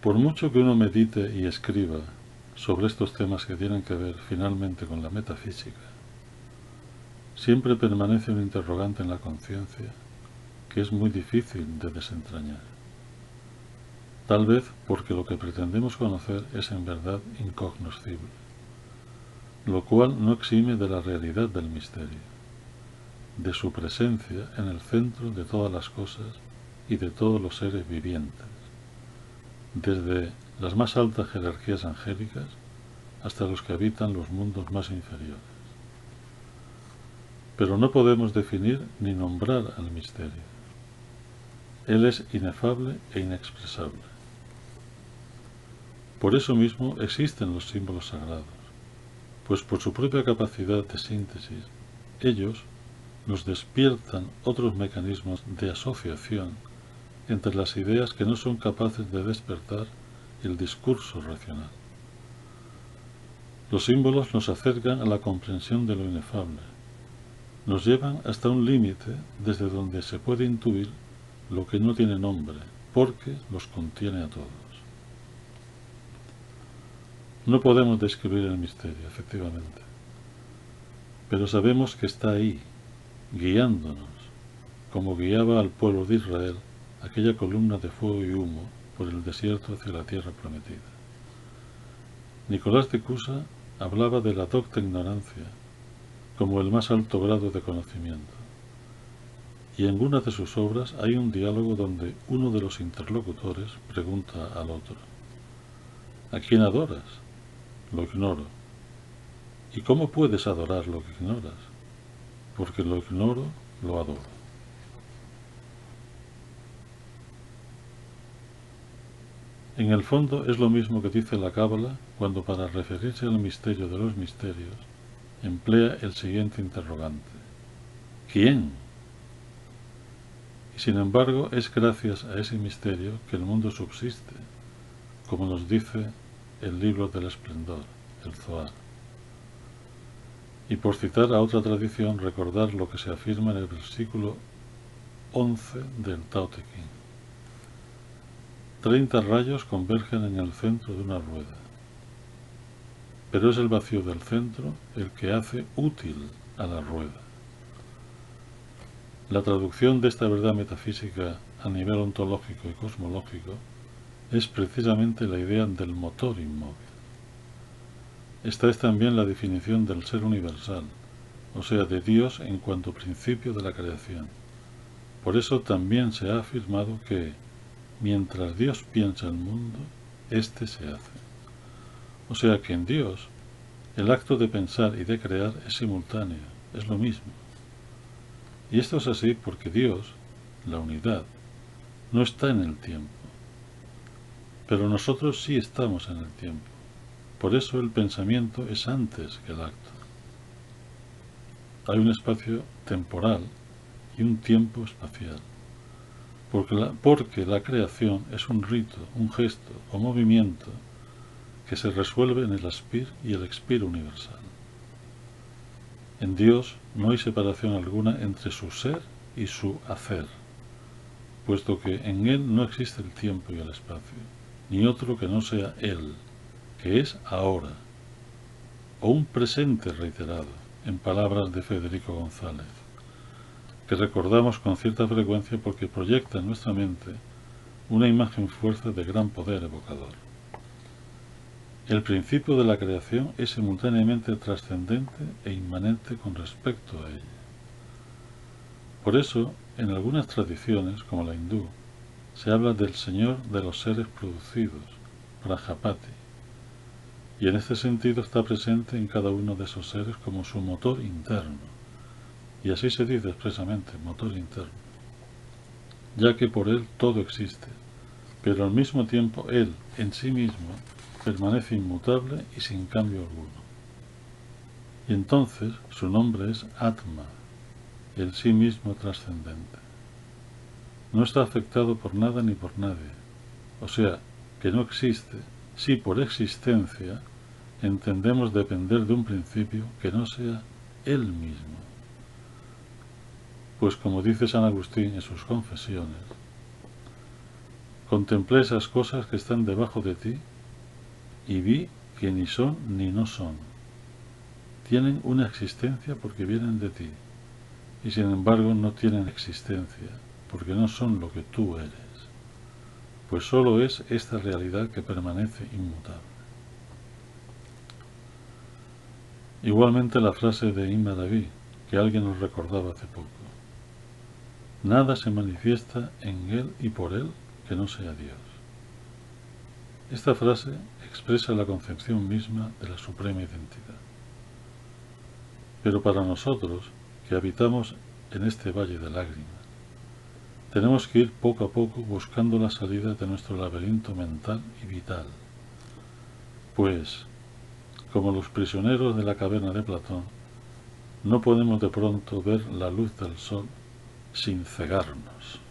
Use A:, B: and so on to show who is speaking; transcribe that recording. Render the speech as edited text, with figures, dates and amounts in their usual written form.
A: Por mucho que uno medite y escriba sobre estos temas que tienen que ver finalmente con la metafísica, siempre permanece un interrogante en la conciencia que es muy difícil de desentrañar. Tal vez porque lo que pretendemos conocer es en verdad incognoscible, lo cual no exime de la realidad del misterio, de su presencia en el centro de todas las cosas y de todos los seres vivientes, desde las más altas jerarquías angélicas hasta los que habitan los mundos más inferiores. Pero no podemos definir ni nombrar al misterio. Él es inefable e inexpresable. Por eso mismo existen los símbolos sagrados, pues por su propia capacidad de síntesis, ellos nos despiertan otros mecanismos de asociación entre las ideas que no son capaces de despertar el discurso racional. Los símbolos nos acercan a la comprensión de lo inefable, nos llevan hasta un límite desde donde se puede intuir lo que no tiene nombre, porque los contiene a todos. No podemos describir el misterio, efectivamente, pero sabemos que está ahí, guiándonos, como guiaba al pueblo de Israel aquella columna de fuego y humo por el desierto hacia la tierra prometida. Nicolás de Cusa hablaba de la docta ignorancia como el más alto grado de conocimiento, y en una de sus obras hay un diálogo donde uno de los interlocutores pregunta al otro: ¿a quién adoras? Lo ignoro. ¿Y cómo puedes adorar lo que ignoras? Porque lo ignoro, lo adoro. En el fondo es lo mismo que dice la Cábala cuando, para referirse al misterio de los misterios, emplea el siguiente interrogante: ¿quién? Y sin embargo es gracias a ese misterio que el mundo subsiste, como nos dice el libro del esplendor, el Zohar. Y por citar a otra tradición, recordar lo que se afirma en el versículo 11 del Tao Te Ching. 30 rayos convergen en el centro de una rueda, pero es el vacío del centro el que hace útil a la rueda. La traducción de esta verdad metafísica a nivel ontológico y cosmológico es precisamente la idea del motor inmóvil. Esta es también la definición del ser universal, o sea, de Dios en cuanto principio de la creación. Por eso también se ha afirmado que, mientras Dios piensa el mundo, éste se hace. O sea que en Dios, el acto de pensar y de crear es simultáneo, es lo mismo. Y esto es así porque Dios, la unidad, no está en el tiempo. Pero nosotros sí estamos en el tiempo. Por eso el pensamiento es antes que el acto. Hay un espacio temporal y un tiempo espacial. Porque la creación es un rito, un gesto o movimiento que se resuelve en el aspir y el expir universal. En Dios no hay separación alguna entre su ser y su hacer, puesto que en Él no existe el tiempo y el espacio, ni otro que no sea Él, que es ahora, o un presente reiterado, en palabras de Federico González, que recordamos con cierta frecuencia porque proyecta en nuestra mente una imagen fuerte de gran poder evocador. El principio de la creación es simultáneamente trascendente e inmanente con respecto a ella. Por eso, en algunas tradiciones, como la hindú, se habla del Señor de los seres producidos, Prajapati, y en este sentido está presente en cada uno de esos seres como su motor interno, y así se dice expresamente, motor interno, ya que por él todo existe, pero al mismo tiempo él, en sí mismo, permanece inmutable y sin cambio alguno. Y entonces su nombre es Atma, el sí mismo trascendente. No está afectado por nada ni por nadie, o sea, que no existe, si por existencia entendemos depender de un principio que no sea él mismo. Pues como dice San Agustín en sus Confesiones, contemplé esas cosas que están debajo de ti y vi que ni son ni no son. Tienen una existencia porque vienen de ti, y sin embargo no tienen existencia porque no son lo que tú eres, pues solo es esta realidad que permanece inmutable. Igualmente la frase de Imma David, que alguien nos recordaba hace poco: nada se manifiesta en él y por él que no sea Dios. Esta frase expresa la concepción misma de la suprema identidad. Pero para nosotros, que habitamos en este valle de lágrimas, tenemos que ir poco a poco buscando la salida de nuestro laberinto mental y vital, pues, como los prisioneros de la caverna de Platón, no podemos de pronto ver la luz del sol sin cegarnos.